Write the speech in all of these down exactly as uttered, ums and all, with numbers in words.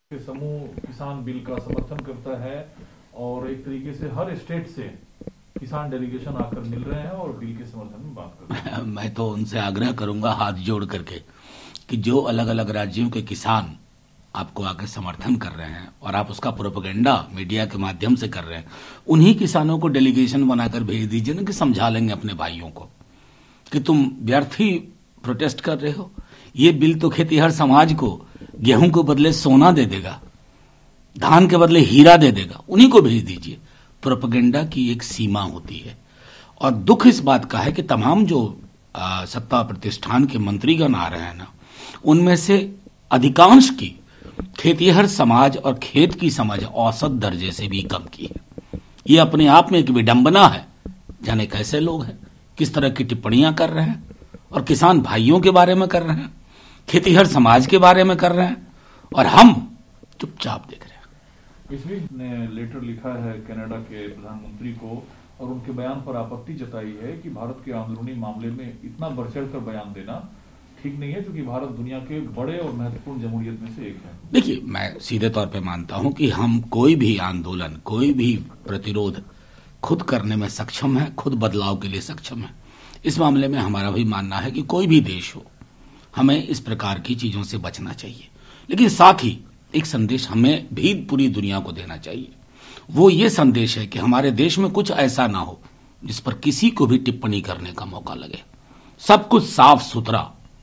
के समूह किसान बिल का समर्थन करता है और एक तरीके से हर स्टेट से किसान डेलीगेशन आकर मिल रहे हैं और बिल के समर्थन में बात कर रहे हैं। मैं तो उनसे आग्रह करूंगा हाथ जोड़ करके कि जो अलग अलग राज्यों के किसान आपको आकर समर्थन कर रहे हैं और आप उसका प्रोपेगेंडा मीडिया के माध्यम से कर रहे हैं, उन्हीं किसानों को डेलीगेशन बनाकर भेज दीजिए ना, कि समझा लेंगे अपने भाइयों को कि तुम व्यर्थ ही प्रोटेस्ट कर रहे हो। ये बिल तो खेतीहर समाज को गेहूं के बदले सोना दे देगा, धान के बदले हीरा दे देगा, उन्हीं को भेज दीजिए। प्रोपेगेंडा की एक सीमा होती है और दुख इस बात का है कि तमाम जो आ, सत्ता प्रतिष्ठान के मंत्रीगण आ रहे हैं ना, उनमें से अधिकांश की खेतीहर समाज और खेत की समझ औसत दर्जे से भी कम की है। ये अपने आप में एक विडंबना है। जाने कैसे लोग हैं, किस तरह की टिप्पणियां कर रहे हैं और किसान भाइयों के बारे में कर रहे हैं, खेतीहर समाज के बारे में कर रहे हैं, और हम चुपचाप देख रहे हैं। इस वीक ने लेटर लिखा है कनाडा के प्रधानमंत्री को और उनके बयान पर आपत्ति जताई है कि भारत के अंदरूनी मामले में इतना बढ़ चढ़ कर बयान देना ठीक नहीं है, क्योंकि भारत दुनिया के बड़े और महत्वपूर्ण जमहूरियत में से एक है। देखिए, मैं सीधे तौर पे मानता हूं कि हम कोई भी आंदोलन, कोई भी प्रतिरोध खुद करने में सक्षम है, खुद बदलाव के लिए सक्षम है। इस मामले में हमारा भी मानना है कि कोई भी देश हो, हमें इस प्रकार की चीजों से बचना चाहिए, लेकिन साथ ही एक संदेश हमें भी पूरी दुनिया को देना चाहिए। वो ये संदेश है कि हमारे देश में कुछ ऐसा ना हो जिस पर किसी को भी टिप्पणी करने का मौका लगे। सब कुछ साफ सुथरा,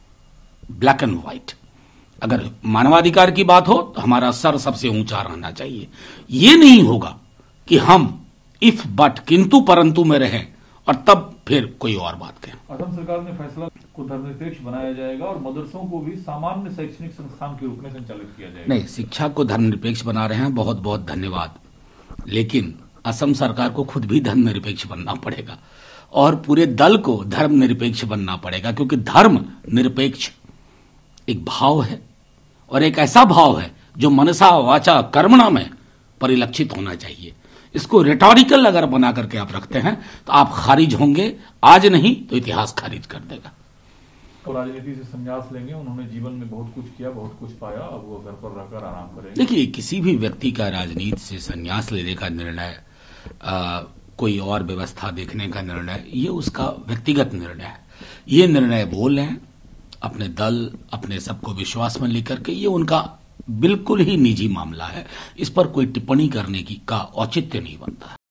ब्लैक एंड व्हाइट। अगर मानवाधिकार की बात हो तो हमारा सर सबसे ऊंचा रहना चाहिए। ये नहीं होगा कि हम इफ बट किंतु परंतु में रहें और तब फिर कोई और बात कहें। असम सरकार ने फैसला को धर्मनिरपेक्ष बनाया जाएगा और मदरसों को भी सामान्य शैक्षणिक संस्थान के रूप में संचालित किया जाएगा। नहीं, शिक्षा को धर्मनिरपेक्ष बना रहे हैं, बहुत बहुत धन्यवाद, लेकिन असम सरकार को खुद भी धर्मनिरपेक्ष बनना पड़ेगा और पूरे दल को धर्मनिरपेक्ष बनना पड़ेगा, क्योंकि धर्म निरपेक्ष एक भाव है और एक ऐसा भाव है जो मनसा वाचा कर्मणा में परिलक्षित होना चाहिए। इसको रिटोरिकल अगर बना करके आप रखते हैं तो आप खारिज होंगे, आज नहीं तो इतिहास खारिज कर देगा। तो राजनीति से संन्यास लेंगे, उन्होंने जीवन में बहुत कुछ किया, बहुत कुछ पाया, अब वो घर पर रहकर आराम करेंगे। देखिए, किसी भी व्यक्ति का राजनीति से संन्यास लेने का निर्णय, आ, कोई और व्यवस्था देखने का निर्णय, ये उसका व्यक्तिगत निर्णय है। ये निर्णय वो लें अपने दल, अपने सबको विश्वास में लेकर के, ये उनका बिल्कुल ही निजी मामला है। इस पर कोई टिप्पणी करने की का औचित्य नहीं बनता है।